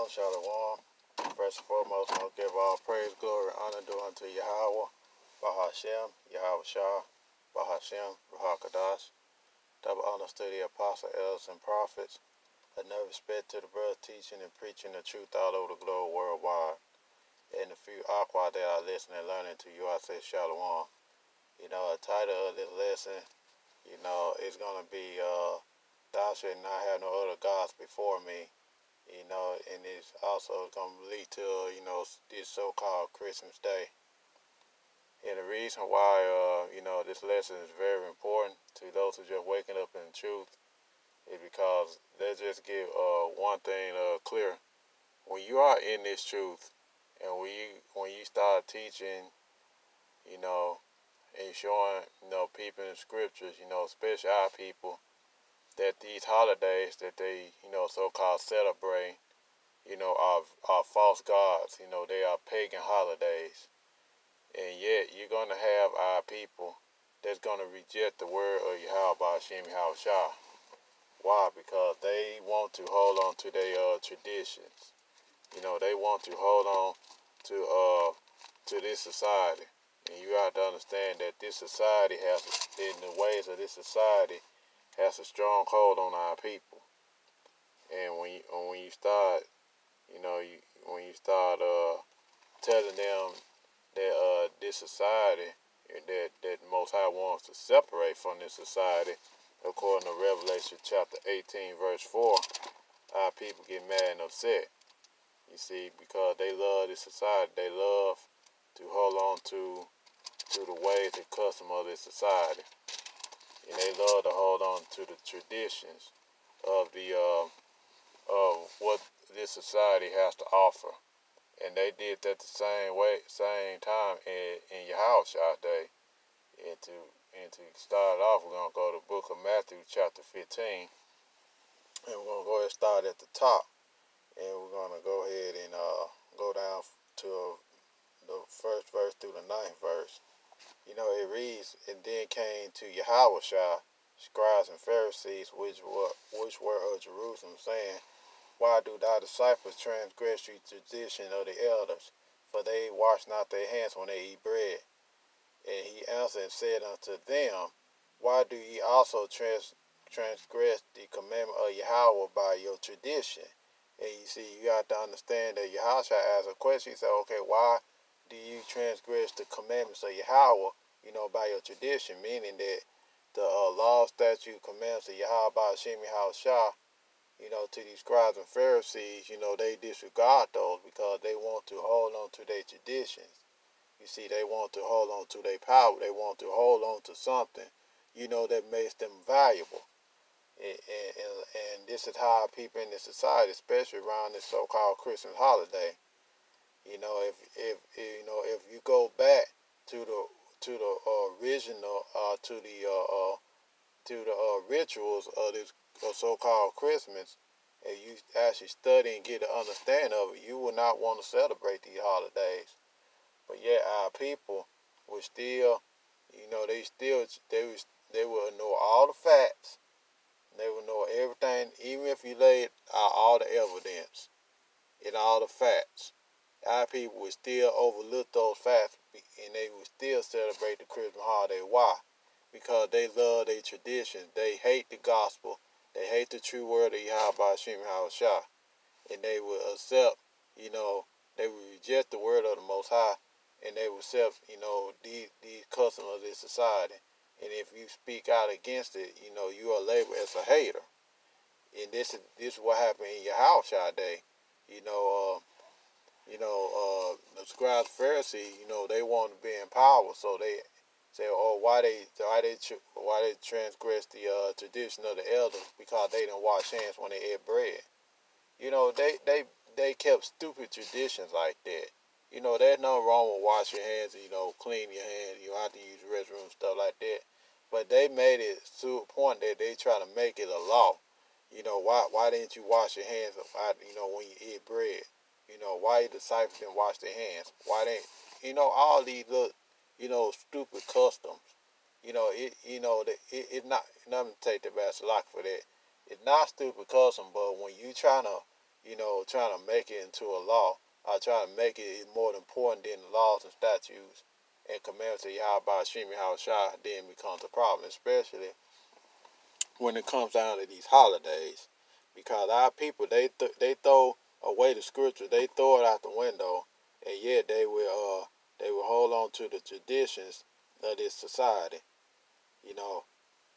Shalom. First and foremost, I want to give all praise, glory, honor due unto Yahweh, Bahashem, Yahweh Shah, Bahashem, Rahakadash. Double honor to the apostle, elders, and prophets. Another respect to the brothers teaching and preaching the truth all over the globe worldwide. And the few aqua that are listening and learning to you, I say Shalom. The title of this lesson, is going to be, Thou shalt not have no other gods before me. And it's also going to lead to, this so-called Christmas Day. And the reason why, this lesson is very important to those who are just waking up in the truth is because let's just get one thing clear. When you are in this truth and when you start teaching, and showing, people in the scriptures, especially our people, that these holidays that they, so-called celebrate, are false gods. They are pagan holidays. And yet you're going to have our people that's going to reject the word of Yahweh Ba'ashem Yahweh Shah. Why? Because they want to hold on to their traditions. They want to hold on to this society. And you have to understand that this society in the ways of this society, has a strong hold on our people. And when you start, telling them that this society, that the Most High wants to separate from this society, according to Revelation chapter 18, verse 4, our people get mad and upset. You see, because they love this society, they love to hold on to the ways and custom of this society. And they love to hold on to the traditions of what this society has to offer. And they did that the same time in Yahushua's day. And to start off, we're gonna go to the book of Matthew, chapter 15, and we're gonna go ahead and start at the top, and we're gonna go ahead and go down to the first verse through the ninth verse. It reads, "And then came to Yahushua scribes and Pharisees, which were of Jerusalem, saying, Why do thy disciples transgress the tradition of the elders? For they wash not their hands when they eat bread. And he answered and said unto them, Why do ye also transgress the commandment of Yahweh by your tradition?" And you see, you have to understand that Yahushua asked a question. He said, okay, why do you transgress the commandments of Yahweh, by your tradition? Meaning that the law, statute, commandments of Yahweh by Hashem Yahweh Shah, to these scribes and Pharisees, they disregard those because they want to hold on to their traditions. You see, they want to hold on to their power. They want to hold on to something, that makes them valuable. And this is how people in this society, especially around this so-called Christmas holiday, if you go back to the original to the rituals of this so-called Christmas, and you actually study and get an understanding of it, you will not want to celebrate these holidays. But yet our people will still, they will know all the facts. They will know everything, even if you laid out all the evidence and all the facts. Our people will still overlook those facts, and they will still celebrate the Christmas holiday. Why? Because they love their traditions. They hate the gospel. They hate the true word of Yahweh Hashem Yahweh Shah. And they will accept, they will reject the word of the Most High, and they will accept, these customs of this society. And if you speak out against it, you are labeled as a hater. And this is what happened in Yahushua's day. The scribes and Pharisees, they want to be in power, so they say, oh, why they transgress the tradition of the elders? Because they didn't wash hands when they ate bread. They kept stupid traditions like that. There's nothing wrong with washing your hands, clean your hands. You don't have to use the restroom, stuff like that. But they made it to a point that they try to make it a law. Why didn't you wash your hands, when you eat bread? Why your disciples didn't wash their hands? Why didn't, all these little, stupid customs. It's not, nothing to take the best luck for that. It's not stupid custom, but when you trying to, trying to make it into a law, or trying to make it more important than the laws and statutes and commandments of Yahweh Hashem Yahushua, then becomes a problem, especially when it comes down to these holidays. Because our people, they throw away the scripture, they throw it out the window, and yet they will hold on to the traditions of this society. You know,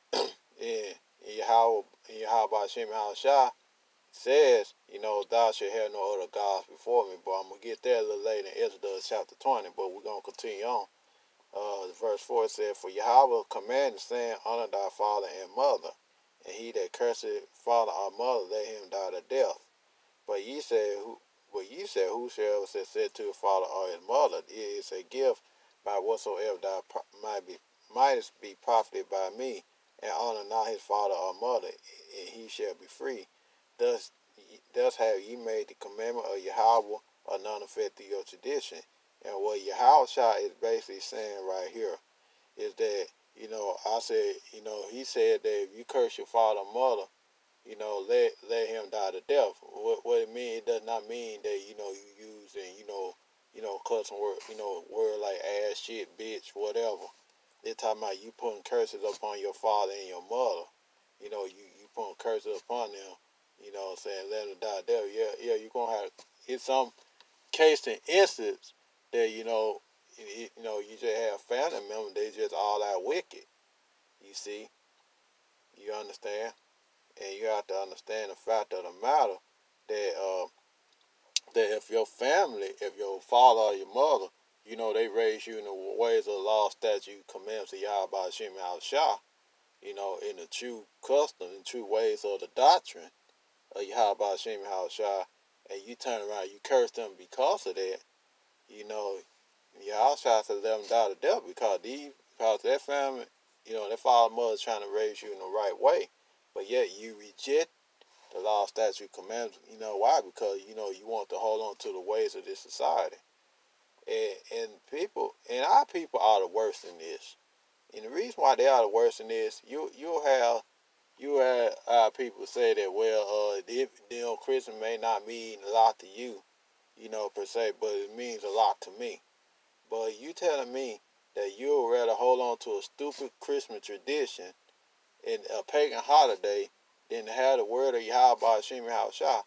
in Yahweh Hashem Yahushua says, thou shalt have no other gods before me. But I'm going to get there a little later in Exodus chapter 20, but we're going to continue on. Verse 4 said, for Yahweh commanded, saying, honor thy father and mother, and he that curseth father or mother, let him die to death. But ye said, whosoever said to his father or his mother, it is a gift by whatsoever thou mightest be profited by me, and honor not his father or mother, and he shall be free. Thus have ye made the commandment of Yahweh a none effect to your tradition. And what Yahweh is basically saying right here is that, I said, he said that if you curse your father or mother, let him die to death. What it means, it does not mean that, you using, cussing word, word like ass, shit, bitch, whatever. They're talking about you putting curses upon your father and your mother. You putting curses upon them, saying let them die there. Yeah, you're going to have, in some case and instance that, you just have family members, they just all out wicked. You see? You understand? And you have to understand the fact of the matter that that if your family, if your father or your mother, they raise you in the ways of the law, statute, commandments of Yahweh Hashem Yahushua, in the true custom and true ways of the doctrine of Yahweh Hashem Yahushua, and you turn around, you curse them because of that, Yahushua said let them die to death because their family, their father and mother is trying to raise you in the right way, but yet you reject the law, statute, commandments. Why? Because you want to hold on to the ways of this society, and our people are the worst in this. And the reason why they are the worst in this, you have our people say that, well, Christmas may not mean a lot to you, per se, but it means a lot to me. But you telling me that you would rather hold on to a stupid Christmas tradition and a pagan holiday than to have the word of Yahweh Hashem Yahushua.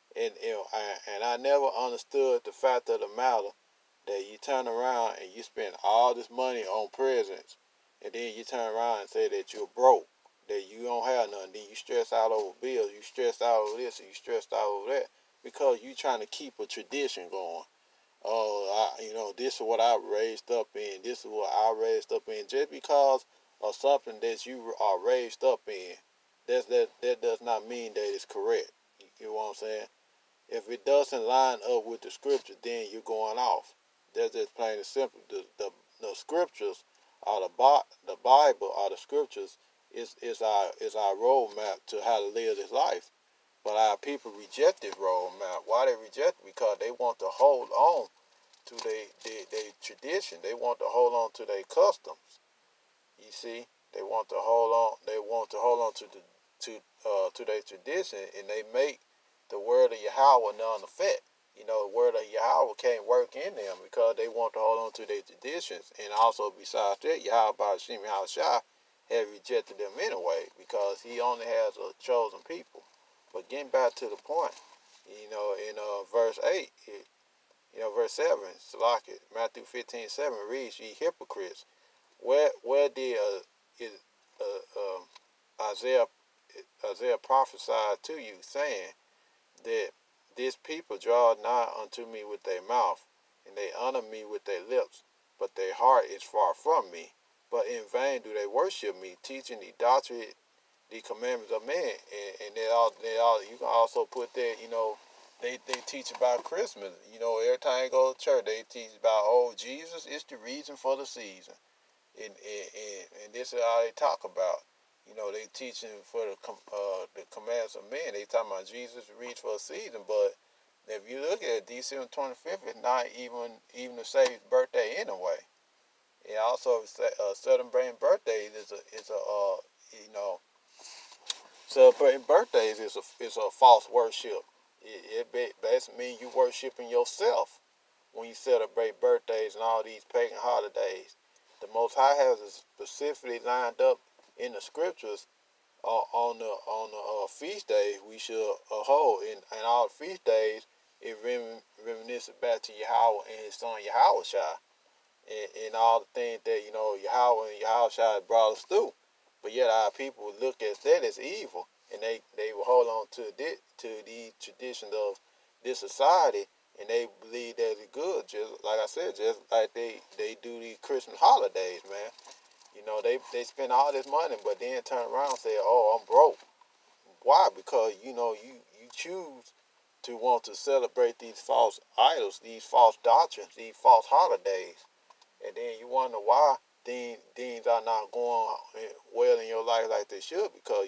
And I never understood the fact of the matter that you turn around and you spend all this money on presents, and then you turn around and say that you're broke, that you don't have nothing. Then you stress out over bills, you stress out over this, and you stressed out over that, because you're trying to keep a tradition going. This is what I raised up in. This is what I raised up in. Just because of something that you are raised up in, that does not mean that it's correct. You know what I'm saying? If it doesn't line up with the scripture, then you're going off. That's just plain and simple. The scriptures, or the Bible, or the scriptures is our roadmap to how to live this life. But our people reject this roadmap. Why they reject it? Because they want to hold on to their tradition. They want to hold on to their customs. You see, they want to hold on. They want to hold on to their tradition, and they make the word of Yahweh non-effect. The word of Yahweh can't work in them because they want to hold on to their traditions. And also, besides that, Yahweh Hashem Yahushua had rejected them anyway because he only has a chosen people. But getting back to the point, in verse 8, verse 7, Salaki, Matthew 15:7 reads, ye hypocrites, where did Isaiah prophesied to you, saying that this people draw nigh unto me with their mouth, and they honor me with their lips, but their heart is far from me. But in vain do they worship me, teaching the doctrine, the commandments of men. And you can also put that, they teach about Christmas. Every time they go to church, they teach about, Jesus is the reason for the season. And this is how they talk about. They teaching for the commandments of men. They talking about Jesus reached for a season, but if you look at it, December 25th is not even the Savior's birthday anyway. And also, celebrating birthdays celebrating birthdays is a false worship. It basically means you worshiping yourself when you celebrate birthdays and all these pagan holidays. The Most High has it specifically lined up in the scriptures on the feast days we should hold. And all the feast days, it reminisces back to Yahweh and his son Yahweh Shai. And all the things that, Yahweh and Yahweh Shai brought us through. But yet our people look at that as evil. And they will hold on to the traditions of this society, and they believe that it's good. Just like I said, just like they do these Christmas holidays, man. They spend all this money, but then turn around and say, "Oh, I'm broke." Why? Because you choose to want to celebrate these false idols, these false doctrines, these false holidays, and then you wonder why things are not going well in your life like they should, because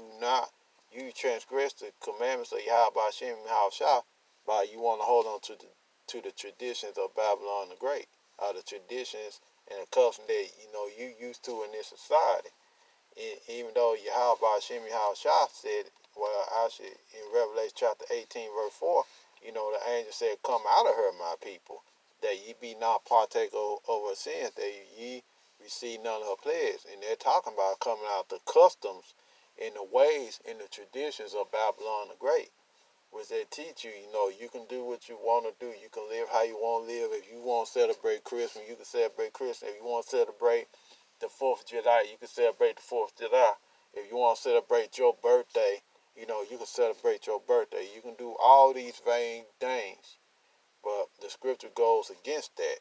you transgress the commandments of Yahweh Hashem and Yahweh by you want to hold on to the traditions of Babylon the Great, the traditions and the customs that you used to in this society. Even though Yahweh Hashem and Yahweh said, well, actually in Revelation chapter 18 verse 4, the angel said, "Come out of her, my people, that ye be not partaker of her sins, that ye receive none of her plagues." And they're talking about coming out the customs and the ways and the traditions of Babylon the Great, which they teach you, you can do what you want to do. You can live how you want to live. If you want to celebrate Christmas, you can celebrate Christmas. If you want to celebrate the 4th of July, you can celebrate the 4th of July. If you want to celebrate your birthday, you can celebrate your birthday. You can do all these vain things. But the scripture goes against that.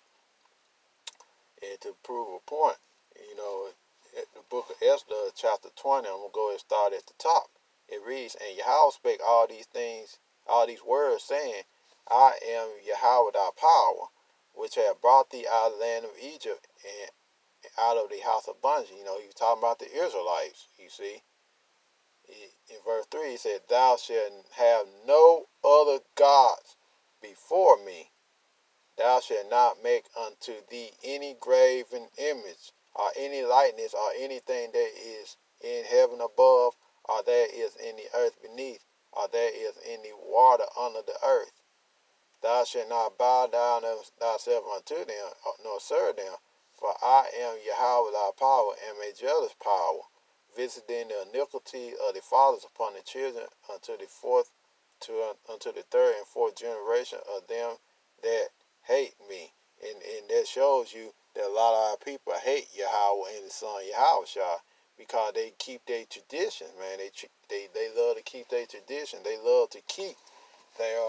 And to prove a point, the book of Esther, chapter 20, I'm going to go ahead and start at the top. It reads, "And Yahweh spake all these things, all these words, saying, I am Yahweh thy power, which have brought thee out of the land of Egypt, and out of the house of bondage." He's talking about the Israelites, you see. In verse 3, he said, "Thou shalt have no other gods before me. Thou shalt not make unto thee any graven image, or any likeness, or anything that is in heaven above, or that is in the earth beneath, or that is in the water under the earth. Thou shalt not bow down thyself unto them, nor serve them. For I am Yahweh thy power, and a jealous power, visiting the iniquity of the fathers upon the children unto the third and fourth generation of them that hate me." And that shows you that a lot of our people hate Yahweh and his son Yahweh Shai, because they keep their traditions, man. They love to keep their tradition. They love to keep their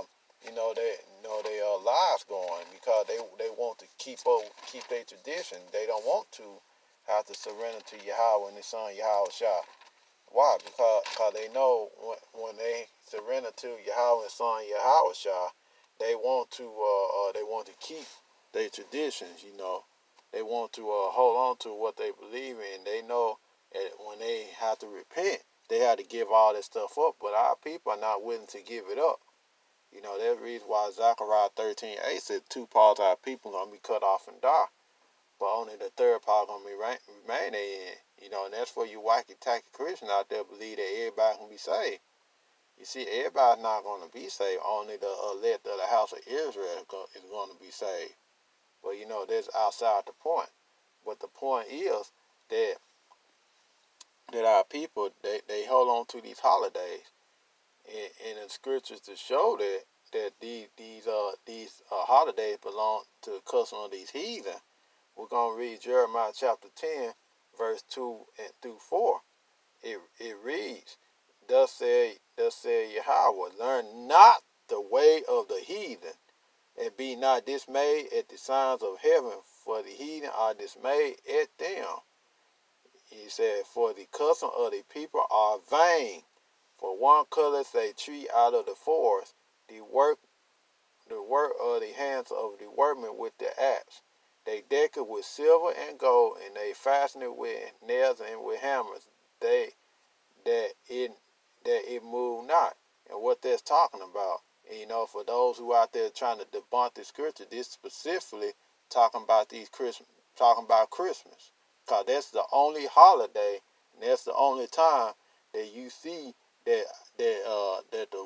their lives going, because they want to keep their tradition. They don't want to have to surrender to Yahweh and his son Yahweh Shai. Why? Because they know when they surrender to Yahweh and his son Yahweh Shai, they want to keep their traditions. They want to hold on to what they believe in. They know that when they have to repent, they have to give all that stuff up. But our people are not willing to give it up. That's the reason why Zechariah 13:8 said 2 parts of our people are going to be cut off and die, but only the third part going to remain in. And that's for you wacky-tacky Christians out there believe that everybody can be saved. You see, everybody's not going to be saved. Only the elect of the house of Israel is going to be saved. But that's outside the point. But the point is that our people, they hold on to these holidays, and the scriptures to show that these holidays belong to the custom of these heathen. We're going to read Jeremiah chapter 10, verse 2 and through 4. It reads, Thus said Yahweh, learn not the way of the heathen, and be not dismayed at the signs of heaven, for the heathen are dismayed at them. He said, for the custom of the people are vain. For one cutteth a tree out of the forest, the work of the hands of the workmen with the axe. They deck it with silver and gold, and they fasten it with nails and with hammers, that it move not. And what that's talking about, for those who out there trying to debunk the scripture, this specifically talking about Christmas, because that's the only holiday, and that's the only time that you see that the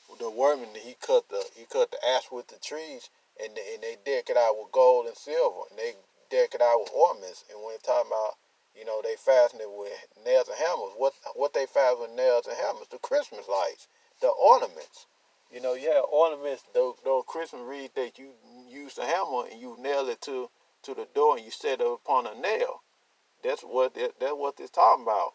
the workman, he cut the ash with the trees, and they deck it out with gold and silver, and they deck it out with ornaments. And when they're talking about, they fasten it with nails and hammers. What they fasten with nails and hammers? The Christmas lights, the ornaments. You have ornaments, those Christmas wreaths that you use the hammer and you nail it to the door and you set it upon a nail. That's what it's talking about.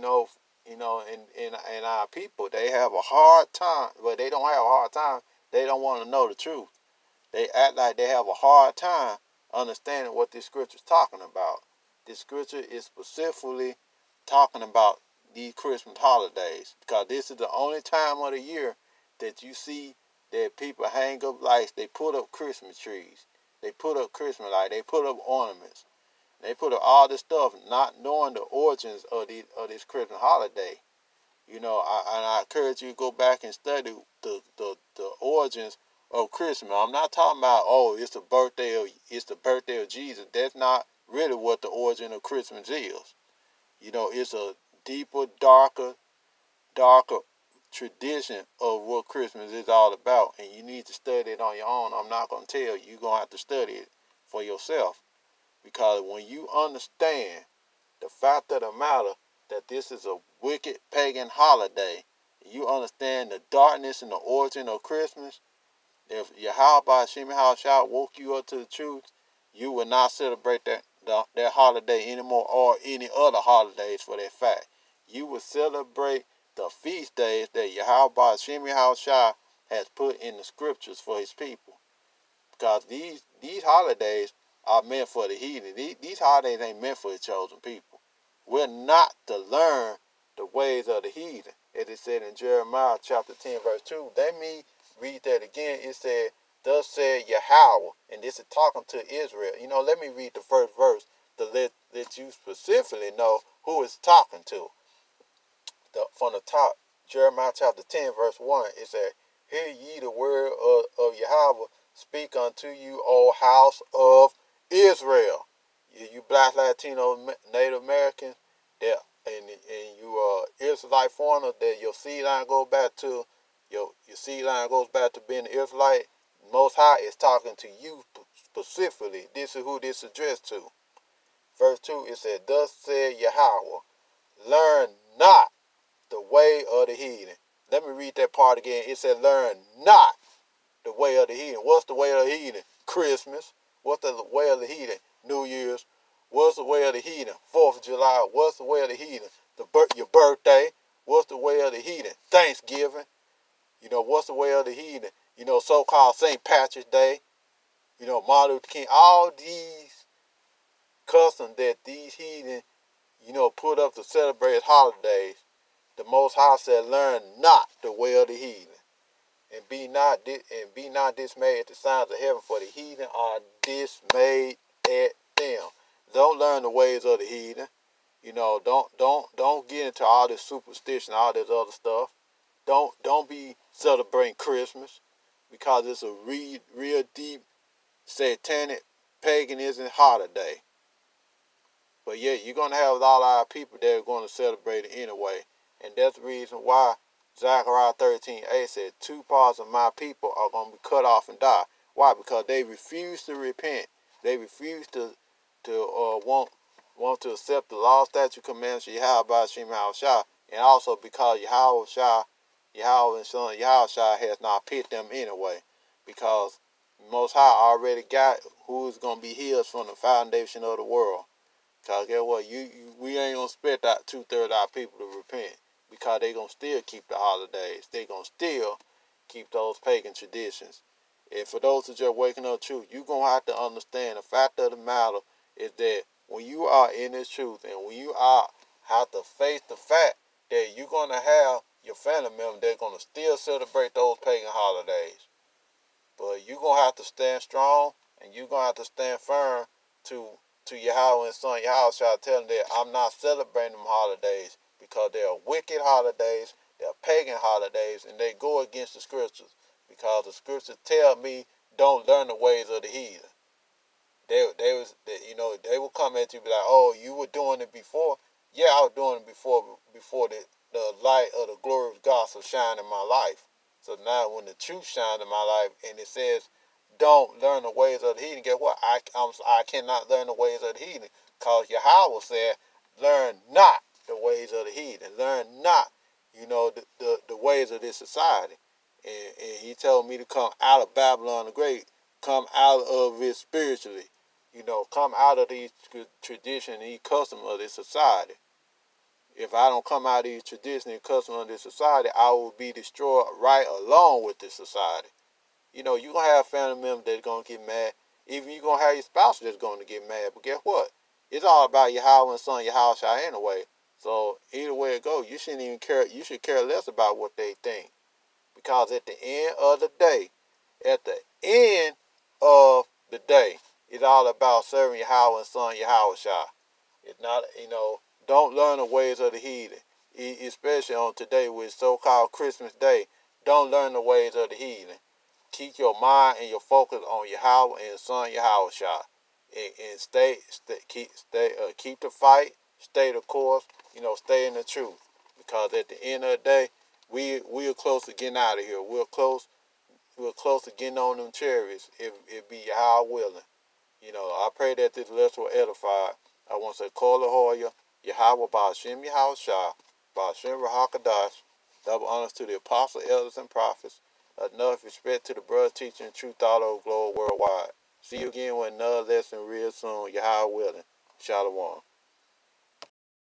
And our people, they have a hard time, but they don't have a hard time. They don't want to know the truth. They act like they have a hard time understanding what this scripture is talking about. This scripture is specifically talking about these Christmas holidays, because this is the only time of the year that you see that people hang up lights. They put up Christmas trees. They put up Christmas lights. They put up ornaments. They put up all this stuff, not knowing the origins of this Christmas holiday. I encourage you to go back and study the origins of Christmas. I'm not talking about, it's the birthday of Jesus. That's not really what the origin of Christmas is. It's a deeper, darker tradition of what Christmas is all about, and you need to study it on your own. I'm not going to tell you. You're going to have to study it for yourself, because when you understand the fact of the matter that this is a wicked pagan holiday, you understand the darkness and the origin of Christmas. If Yahweh Shemi Hashah woke you up to the truth, you will not celebrate that holiday anymore, or any other holidays for that fact. You will celebrate the feast days that Yahweh Shemi Hashah has put in the scriptures for his people. Because these holidays are meant for the heathen. These holidays ain't meant for the chosen people. We're not to learn the ways of the heathen. As it said in Jeremiah chapter 10 verse 2. Let me read that again. It said, thus said Yahweh, and this is talking to Israel. Let me read the first verse to let you specifically know who it's talking to. From the top, Jeremiah chapter 10 verse 1, it said, hear ye the word of Yahweh, speak unto you, O house of Israel. You Black, Latino, Native Americans, and you Israelite foreigners, that your seed line goes back to your seed line goes back to being an Israelite. Most High is talking to you specifically. This is who this is addressed to. Verse 2, it said, thus said Yahweh, learn not the way of the heathen. Let me read that part again. It said, learn not the way of the heathen. What's the way of the heathen? Christmas. What's the way of the heathen? New Year's. What's the way of the heathen? 4th of July. What's the way of the heathen? Your birthday. What's the way of the heathen? Thanksgiving. What's the way of the heathen? So-called St. Patrick's Day. Martin Luther King. All these customs that these heathen, put up to celebrate holidays. The Most High said, learn not the way of the heathen. And be not dismayed at the signs of heaven, for the heathen are dismayed at them. Don't learn the ways of the heathen. Don't get into all this superstition, all this other stuff. Don't be celebrating Christmas, because it's a real deep satanic paganism holiday. But yet you're gonna have a lot of our people that are going to celebrate it anyway, and that's the reason why Zechariah 13:8 said 2 parts of my people are going to be cut off and die. Why? Because they refuse to repent. They refuse to want to accept the law, statute, commandments of Yahweh Shema Shah, and also because Yahweh and Son Yahweh has not picked them anyway, because Most High already got who is going to be his from the foundation of the world. Because guess what? We ain't going to expect that 2/3 of our people to repent, because they going to still keep the holidays. They going to still keep those pagan traditions. And for those who just waking up truth, you're going to have to understand the fact of the matter is that when you are in this truth, and when you have to face the fact that you're going to have your family members that are going to still celebrate those pagan holidays. But you're going to have to stand strong, and you're going to have to stand firm to Yahweh and Son Yahweh shall tell them that I'm not celebrating them holidays, because they are wicked holidays, they're pagan holidays, and they go against the scriptures, because the scriptures tell me don't learn the ways of the heathen. They will come at you and be like, oh, you were doing it before. Yeah, I was doing it before the light of the glory of gospel shine in my life. So now when the truth shines in my life and it says, don't learn the ways of the heathen, guess what? I cannot learn the ways of the heathen because Yahweh said, learn not the ways of the heathen. Learn not, the ways of this society. And he told me to come out of Babylon the Great, come out of it spiritually. Come out of these traditions and these customs of this society. If I don't come out of these traditions and customs of this society, I will be destroyed right along with this society. You're going to have family members that's going to get mad. Even you're going to have your spouse that's going to get mad. But guess what? It's all about Yahweh and Son, Yahweh Shai anyway. So either way it goes, you shouldn't even care. You should care less about what they think. Because at the end of the day, it's all about serving Yahweh and Son, Yahweh Shai. It's not, don't learn the ways of the heathen. Especially on today with so-called Christmas Day. Don't learn the ways of the heathen. Keep your mind and your focus on Yahweh and His Son Yahweh Shai, and keep the fight, stay the course, stay in the truth. Because at the end of the day, we're close to getting out of here. We're close to getting on them chariots if it be Yahweh willing. I pray that this lesson will edify. I want to say, Kola Hoya, Yahweh Ba'ashem Yahweh Shai, Ba'ashem Rahakadash, double honors to the apostles, elders, and prophets. Enough respect to the brother teaching truth all over the globe worldwide. See you again with another lesson real soon. Yahweh willing. Shalom.